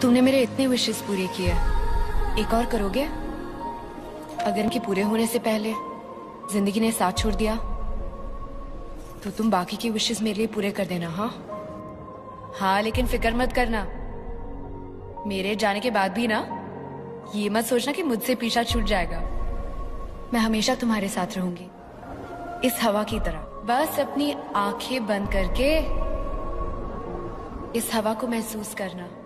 तुमने मेरे इतने विशेस पूरे किए, एक और करोगे? अगर इनके पूरे होने से पहले जिंदगी ने साथ छोड़ दिया तो तुम बाकी की विशेस मेरे लिए पूरे कर देना। हाँ हाँ, लेकिन फिक्र मत करना, मेरे जाने के बाद भी ना ये मत सोचना कि मुझसे पीछा छूट जाएगा। मैं हमेशा तुम्हारे साथ रहूंगी, इस हवा की तरह। बस अपनी आंखें बंद करके इस हवा को महसूस करना।